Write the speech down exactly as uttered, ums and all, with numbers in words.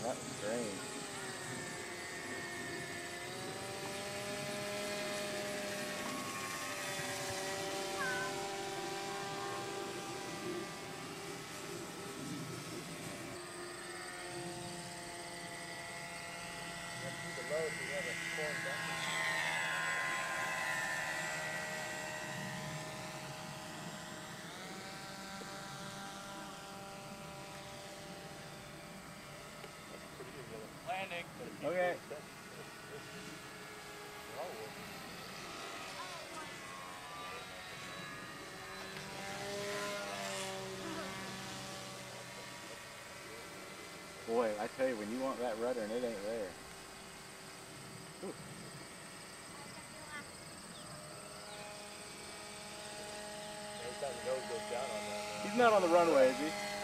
That was strange. Landing. Okay. Boy, I tell you, when you want that rudder and it ain't there. Ooh. Every time the nose goes down on that. He's not on the runway, is he?